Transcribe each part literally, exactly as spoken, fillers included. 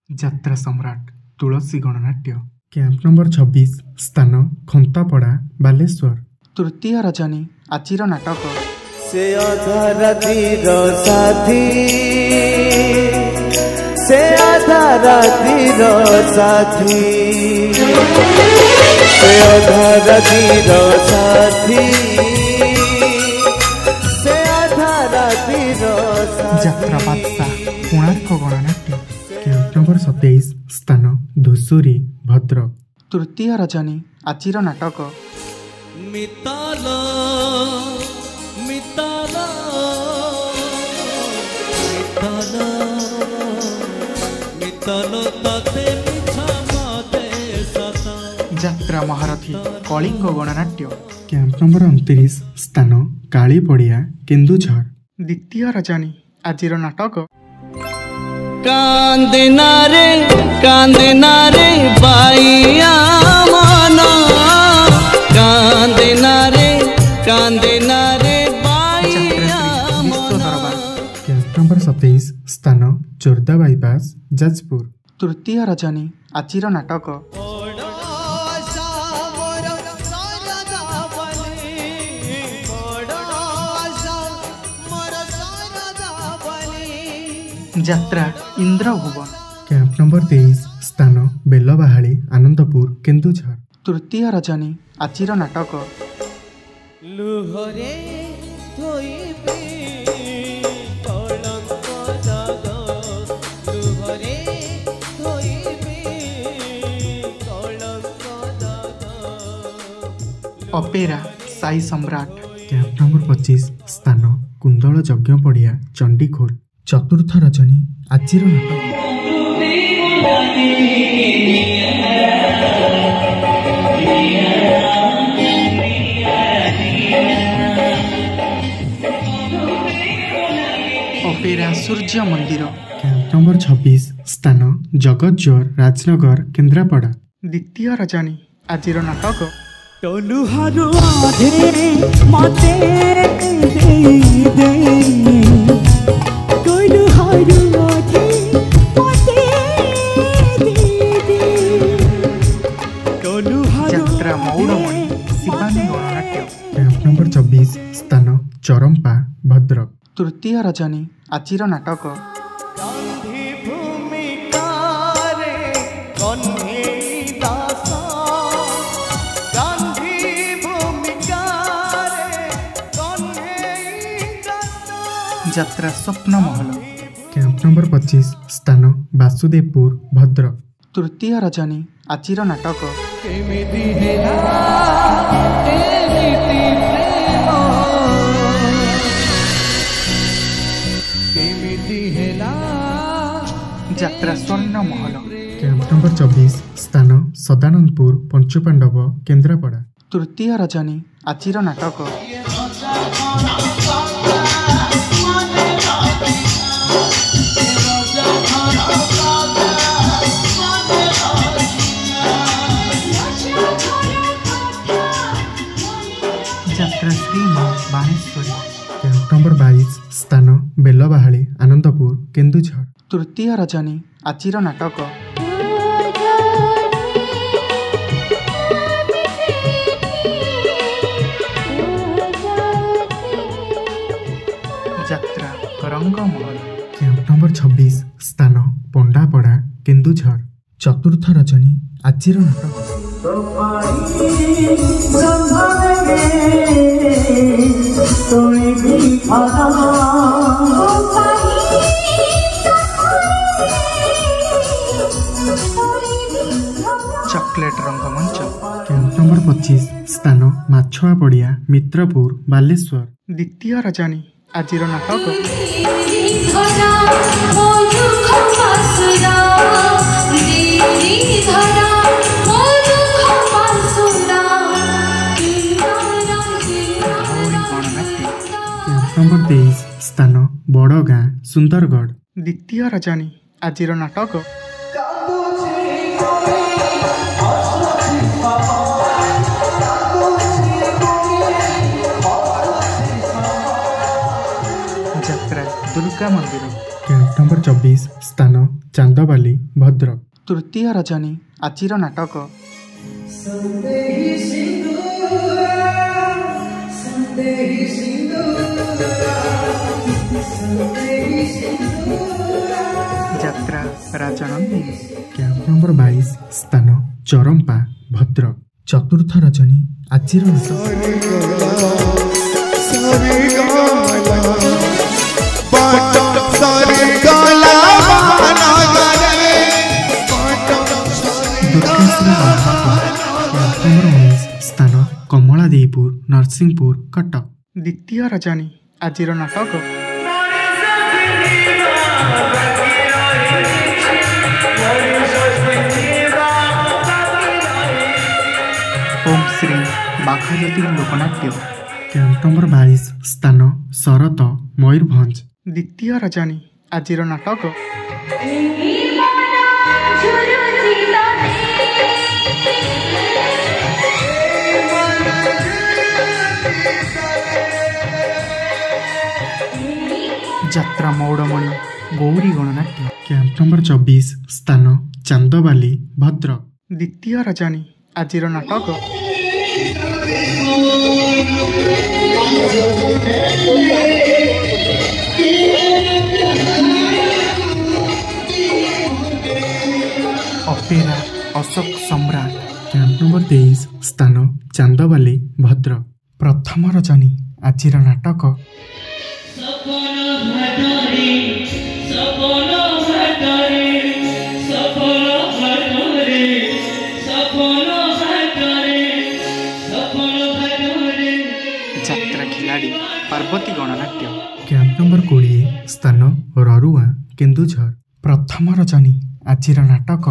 ଯାତ୍ରା ସମ୍ରାଟ ତୁଳସୀ ଗଣନାଟ୍ୟ camp number ଛବିଶ ସ୍ଥାନ ଖନ୍ତାପଡ଼ା ବାଲେଶ୍ୱର। ତୃତୀୟ ରଜନୀ ଆଜିର ନାଟକ ସେ ଅଧା ରାତିର ସାଥୀ ସେ ଅଧା ରାତିର ସାଥୀ ସେ ଅଧା ରାତିର ସାଥୀ ସେ ଅଧା ରାତିର ଯାତ୍ରା ବାଦଶାହ କୋଣାର୍କ ଗଣନାଟ୍ୟ କ୍ୟାମ୍ପ ନମ୍ବର ସତେଇଶ ସ୍ଥାନ ଧୂସୁରୀ ଭଦ୍ରକ। ତୃତୀୟ ରଜନୀ ଆଜିର ନାଟକ ମିତାଲ ମିତାଲ ମିତାଲ ମିତାଲ ତତେ ମିଛ ମତେ ସତ। ଯାତ୍ରା ମହାରଥୀ କଳିଙ୍ଗ ଗଣନାଟ୍ୟ କ୍ୟାମ୍ପ ନମ୍ବର ଅଣତିରିଶ ସ୍ଥାନ କାଳୀପଡ଼ିଆ କେନ୍ଦୁଝର। ଦ୍ୱିତୀୟ ରଜନୀ ଆଜିର ନାଟକ କାନ୍ଦିନାରେ କାନ୍ଦିନାରେ ବାଇଆ ମନ କାନ୍ଦିନାରେ କାନ୍ଦିନାରେ ବାଇଆ ମନ। କ୍ୟାମ୍ପ ନମ୍ବର ସତେଇଶ ସ୍ଥାନ ଚୋର୍ଦ୍ଦା ବାଇପାସ ଯାଜପୁର। ତୃତୀୟ ରଜନୀ ଆଜିର ନାଟକ ଯାତ୍ରା ଇନ୍ଦ୍ରଭୁବନ। କ୍ୟାମ୍ପ ନମ୍ବର ତେଇଶ ସ୍ଥାନ ବେଲବାହାଳି ଆନନ୍ଦପୁର କେନ୍ଦୁଝର। ତୃତୀୟ ରଜନୀ ଆଜିର ନାଟକ ଲୁହରେ ଧୋଇବି କଳଙ୍କ ଦାଗ ଲୁହରେ ଧୋଇବି କଳଙ୍କ ଦାଗ। ଅପେରା ସାଇ ସମ୍ରାଟ କ୍ୟାମ୍ପ ନମ୍ବର ପଚିଶ ସ୍ଥାନ କୁନ୍ଦଳ ଯଜ୍ଞ ପଡ଼ିଆ ଚଣ୍ଡିଖୋଲ। ଚତୁର୍ଥ ରଜନୀ ଆଜିର ନାଟକ ଅପେରା ସୂର୍ଯ୍ୟ ମନ୍ଦିର। କ୍ୟାମ୍ପ ନମ୍ବର ଛବିଶ ସ୍ଥାନ ଜଗତଜୋର ରାଜନଗର କେନ୍ଦ୍ରାପଡ଼ା। ଦ୍ୱିତୀୟ ରଜନୀ ଆଜିର ନାଟକ ଟଲୁହାରୁ ମତେ ଯାତ୍ରା ମଉଡ଼ମଣି ଶିବାନୀ ଗଣନାଟ୍ୟ କ୍ୟାମ୍ପ ନମ୍ବର ଚବିଶ ସ୍ଥାନ ଚରମ୍ପା ଭଦ୍ରକ। ତୃତୀୟ ରଜନୀ ଆଜିର ନାଟକ ଗାନ୍ଧୀ ଭୂମିକାରେ କହ୍ନେଇ ଦାସ ଗାନ୍ଧୀ ଭୂମିକାରେ କହ୍ନେଇ ଦାସ। ଯାତ୍ରା ସ୍ୱପ୍ନ ମହଲ କ୍ୟାମ୍ପ ନମ୍ବର ପଚିଶ ସ୍ଥାନ ବାସୁଦେବପୁର ଭଦ୍ରକ। ତୃତୀୟ ରଜନୀ ଆଜିର ନାଟକ କେମିତି ହେଲା ଏମିତି ପ୍ରେମ କେମିତି ହେଲା ଯାତ୍ରା ସ୍ୱର୍ଣ୍ଣ ମହଲ କ୍ୟାମ୍ପ ନମ୍ବର ଚବିଶ ସ୍ଥାନ ସଦାନନ୍ଦପୁର ପଞ୍ଚୁପାଣ୍ଡବ କେନ୍ଦ୍ରାପଡ଼ା। ତୃତୀୟ ରଜନୀ ଆଜିର ନାଟକ ଯାତ୍ରା ଶ୍ରୀ ମା ବାଣେଶ୍ୱରୀ। କ୍ୟାମ୍ପ ନମ୍ବର ବାଇଶ ସ୍ଥାନ ବେଲବାହାଳି ଆନନ୍ଦପୁର କେନ୍ଦୁଝର। ତୃତୀୟ ରଜନୀ ଆଜିର ନାଟକ ଯାତ୍ରା ରଙ୍ଗମହଲ। କ୍ୟାମ୍ପ ନମ୍ବର ଛବିଶ ସ୍ଥାନ ପଣ୍ଡାପଡ଼ା କେନ୍ଦୁଝର। ଚତୁର୍ଥ ରଜନୀ ଆଜିର ନାଟକ ଚକୋଲେଟ ରଙ୍ଗମଞ୍ଚ। କ୍ୟାମ୍ପ ନମ୍ବର ପଚିଶ ସ୍ଥାନ ମାଛୁଆ ପଡ଼ିଆ ମିତ୍ରପୁର ବାଲେଶ୍ୱର। ଦ୍ୱିତୀୟ ରଜନୀ ଆଜିର ନାଟକ କ୍ୟାମ୍ପ ନମ୍ବର ତେଇଶ ସ୍ଥାନ ବଡ଼ଗାଁ ସୁନ୍ଦରଗଡ଼। ଦ୍ୱିତୀୟ ରଜନୀ ଆଜିର ନାଟକ ଯାତ୍ରା ଦୁର୍ଗା ମନ୍ଦିର। କ୍ୟାମ୍ପ ନମ୍ବର ଚବିଶ ସ୍ଥାନ ଚାନ୍ଦବାଲି ଭଦ୍ରକ। ତୃତୀୟ ରଜନୀ ଆଜିର ନାଟକ ଯାତ୍ରା ରାଜନନ୍ଦିନୀ। କ୍ୟାମ୍ପ ନମ୍ବର ବାଇଶ ସ୍ଥାନ ଚରମ୍ପା ଭଦ୍ରକ। ଚତୁର୍ଥ ରଜନୀ ଆଜିର ନାଟକ ସ୍ଥାନ କମଳାଦେଇପୁର ନରସିଂହପୁର କଟକ। ଦ୍ୱିତୀୟ ରଜନୀ ଆଜିର ନାଟକ ଓମ୍ ଶ୍ରୀ ବାଘାଯତୀ ଲୋକନାଟ୍ୟ। କ୍ୟାମ୍ପ ନମ୍ବର ବାଇଶ ସ୍ଥାନ ଶରତ ମୟୂରଭଞ୍ଜ। ଦ୍ୱିତୀୟ ରଜନୀ ଆଜିର ନାଟକ ଯାତ୍ରା ମୌଡ଼ମଣି ଗୌରୀ ଗଣନାଟ୍ୟ। କ୍ୟାମ୍ପ ନମ୍ବର ଚବିଶ ସ୍ଥାନ ଚାନ୍ଦବାଲି ଭଦ୍ରକ। ଦ୍ୱିତୀୟ ରଜନୀ ଆଜିର ନାଟକ ଅପେରା ଅଶୋକ ସମ୍ରାଟ। କ୍ୟାମ୍ପ ନମ୍ବର ତେଇଶ ସ୍ଥାନ ଚାନ୍ଦବାଲି ଭଦ୍ରକ। ପ୍ରଥମ ରଜନୀ ଆଜିର ନାଟକ ଯାତ୍ରା ଖିଲାଡ଼ି ପାର୍ବତୀ ଗଣନାଟ୍ୟ। କ୍ୟାମ୍ପ ନମ୍ବର କୋଡ଼ିଏ ସ୍ଥାନ ରରୁଆ କେନ୍ଦୁଝର। ପ୍ରଥମ ରଜନୀ ଆଜିର ନାଟକ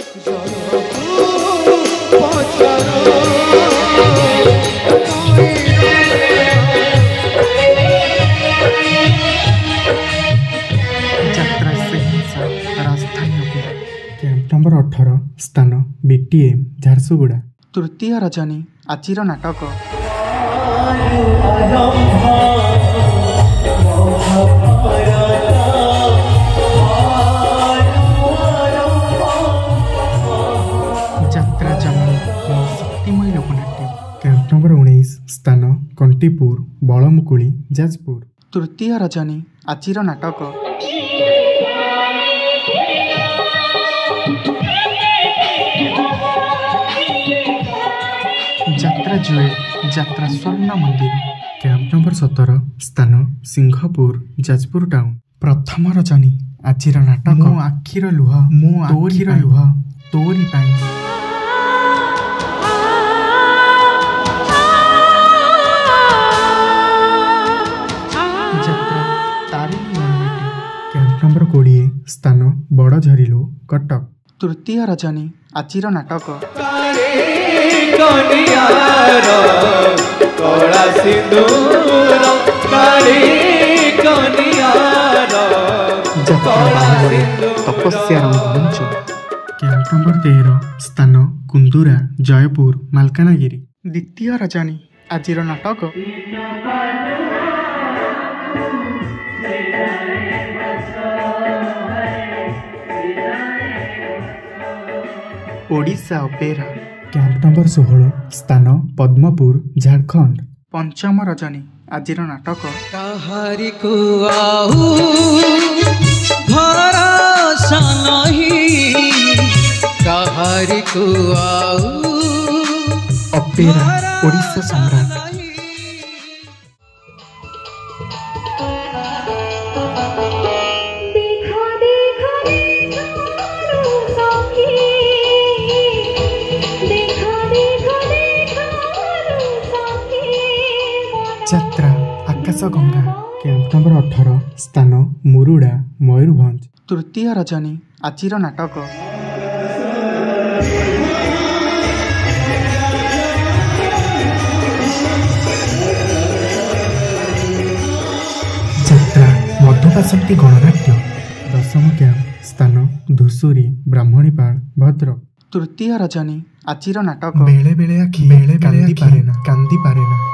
ଯାତ୍ରା ଶ୍ରୀହିଂସା ରାଜଧାନୀ ଅପେରା। କ୍ୟାମ୍ପ ନମ୍ବର ଅଠର ସ୍ଥାନ ବିଟିଏମ୍ ଝାରସୁଗୁଡ଼ା। ତୃତୀୟ ରଜନୀ ଆଜିର ନାଟକ ଯାତ୍ରା ଜମି ଶକ୍ତିମୟୀ ଲୋକନାଟ୍ୟ। କ୍ୟାମ୍ପ ନମ୍ବର ଉଣେଇଶ ସ୍ଥାନ କଣ୍ଟିପୁର ବଳମୁକୁଳି ଯାଜପୁର। ତୃତୀୟ ରଜନୀ ଆଜିର ନାଟକ ଯାତ୍ରା ଜୁଏଲ ଯାତ୍ରା ସ୍ୱର୍ଣ୍ଣ ମନ୍ଦିର। କ୍ୟାମ୍ପ ନମ୍ବର ସତର ସ୍ଥାନ ସିଂହପୁର ଯାଜପୁର ଟାଉନ। ପ୍ରଥମ ରଜନୀ ଆଜିର ନାଟକ ମୋ ଆଖିର ଲୁହ ମୋ ତୋରିର ଆଖିର ଲୁହ ତୋରି ପାଇଁ। ଯାତ୍ରା ତାରିଣୀ ଗଣନାଟ୍ୟ। କ୍ୟାମ୍ପ ନମ୍ବର କୋଡ଼ିଏ ସ୍ଥାନ ବଡ଼ଝରିଲୋ କଟକ। ତୃତୀୟ ରଜନୀ ଆଜିର ନାଟକ ଯାତ୍ରା ବାହୁବଳୀ ତପସ୍ୟା ରଙ୍ଗମଞ୍ଚ। କ୍ୟାମ୍ପ ନମ୍ବର ତେର ସ୍ଥାନ କୁନ୍ଦୁରା ଜୟପୁର ମାଲକାନଗିରି। ଦ୍ୱିତୀୟ ରଜନୀ ଆଜିର ନାଟକ ଓଡ଼ିଶା ଅପେରା। କ୍ୟାମ୍ପ ନମ୍ବର ଷୋହଳ ସ୍ଥାନ ପଦ୍ମପୁର ଝାଡ଼ଖଣ୍ଡ। ପଞ୍ଚମ ରଜନୀ ଆଜିର ନାଟକ କାହାରିକୁ ଆଉ ଭରସା ନାହିଁ, କାହାରିକୁ ଆଉ ଅପେରା ଓଡ଼ିଶା ସମ୍ରାଟ। ଯାତ୍ରା ଆକାଶ ଗଙ୍ଗା। କ୍ୟାମ୍ପ ନମ୍ବର ଅଠର ସ୍ଥାନ ମୁରୁଡ଼ା ମୟୂରଭଞ୍ଜ। ତୃତୀୟ ରଜନୀ ଆଜିର ନାଟକ ଯାତ୍ରା ମଧୁବାସନ୍ତୀ ଗଣନାଟ୍ୟ। ଦଶମ କ୍ୟାମ୍ପ ସ୍ଥାନ ଧୂସୁରୀ ବ୍ରାହ୍ମଣୀପାଳ ଭଦ୍ରକ। ତୃତୀୟ ରଜନୀ ଆଜିର ନାଟକ ବେଳେ ବେଳେ ଆଖି ବେଳେ କାନ୍ଦି ପାରେ ନା କାନ୍ଦି ପାରେ ନା